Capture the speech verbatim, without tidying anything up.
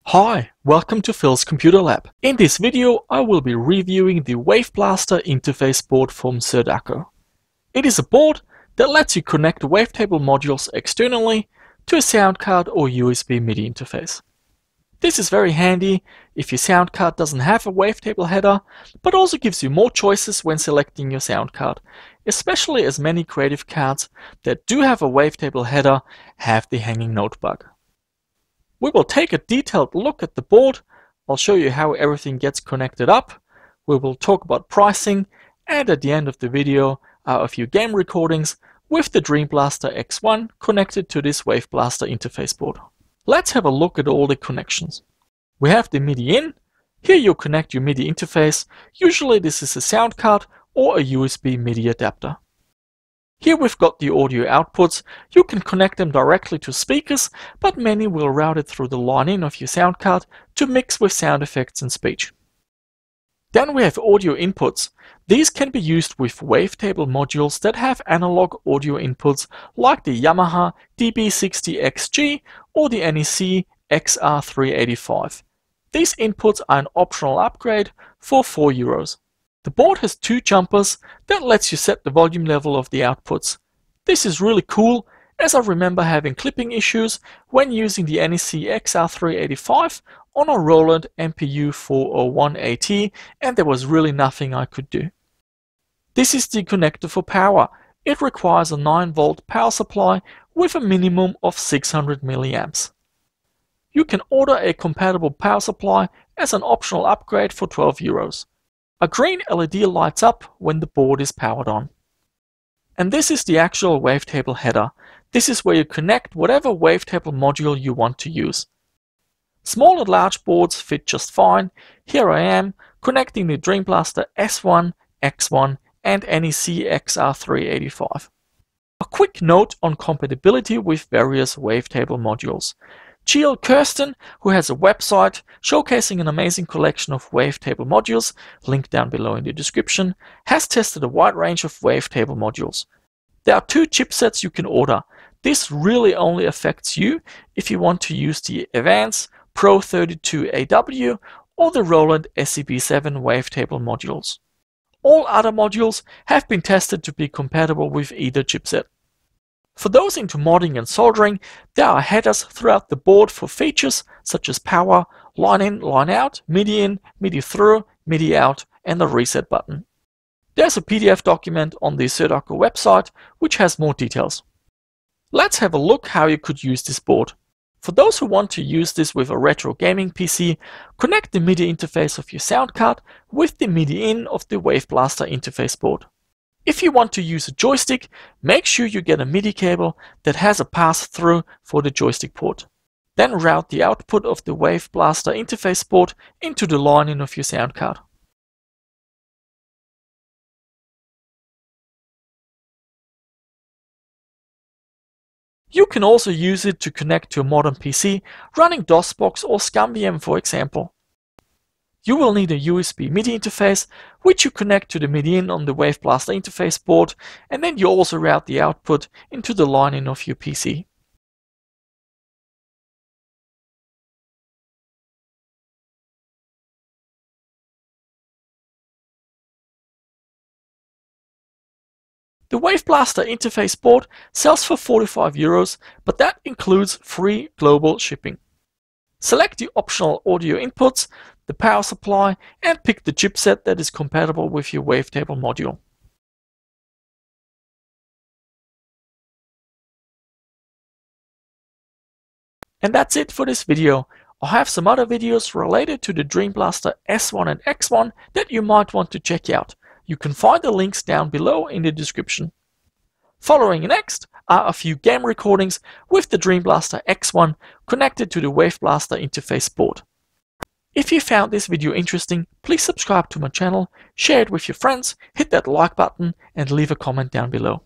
Hi, welcome to PhilsComputerLab. In this video, I will be reviewing the Waveblaster interface board from Serdaco. It is a board that lets you connect wavetable modules externally to a sound card or U S B MIDI interface. This is very handy if your sound card doesn't have a wavetable header, but also gives you more choices when selecting your sound card, especially as many creative cards that do have a wavetable header have the hanging note bug. We will take a detailed look at the board. I'll show you how everything gets connected up. We will talk about pricing, and at the end of the video are a few game recordings with the Dreamblaster X one connected to this Waveblaster interface board. Let's have a look at all the connections. We have the MIDI in. Here you connect your MIDI interface. Usually this is a sound card or a U S B MIDI adapter. Here we've got the audio outputs. You can connect them directly to speakers, but many will route it through the line-in of your sound card to mix with sound effects and speech. Then we have audio inputs. These can be used with wavetable modules that have analog audio inputs like the Yamaha D B sixty X G or the N E C X R three eighty-five. These inputs are an optional upgrade for four euros. The board has two jumpers that lets you set the volume level of the outputs. This is really cool, as I remember having clipping issues when using the N E C X R three eighty-five on a Roland M P U four oh one A T, and there was really nothing I could do. This is the connector for power. It requires a nine volt power supply with a minimum of six hundred milliamps. You can order a compatible power supply as an optional upgrade for twelve euros. A green L E D lights up when the board is powered on. And this is the actual wavetable header. This is where you connect whatever wavetable module you want to use. Small and large boards fit just fine. Here I am connecting the Dreamblaster S one, X one and N E C X R three eighty-five. A quick note on compatibility with various wavetable modules. Jill Kirsten, who has a website showcasing an amazing collection of wavetable modules, linked down below in the description, has tested a wide range of wavetable modules. There are two chipsets you can order. This really only affects you if you want to use the Avance Pro thirty-two A W or the Roland S C B seven wavetable modules. All other modules have been tested to be compatible with either chipset. For those into modding and soldering, there are headers throughout the board for features such as power, line in, line out, MIDI in, MIDI through, MIDI out, and the reset button. There's a P D F document on the Serdaco website which has more details. Let's have a look how you could use this board. For those who want to use this with a retro gaming P C, connect the MIDI interface of your sound card with the MIDI in of the Waveblaster interface board. If you want to use a joystick, make sure you get a MIDI cable that has a pass-through for the joystick port. Then route the output of the Waveblaster interface board into the line-in of your sound card. You can also use it to connect to a modern P C running DOSBox or ScumVM, for example. You will need a U S B MIDI interface, which you connect to the MIDI in on the Waveblaster interface board, and then you also route the output into the line-in of your P C. The Waveblaster interface board sells for forty-five euros, but that includes free global shipping. Select the optional audio inputs, the power supply, and pick the chipset that is compatible with your wavetable module. And that's it for this video. I'll have some other videos related to the Dreamblaster S one and X one that you might want to check out. You can find the links down below in the description. Following next are a few game recordings with the Dreamblaster X one connected to the Waveblaster interface board. If you found this video interesting, please subscribe to my channel, share it with your friends, hit that like button and leave a comment down below.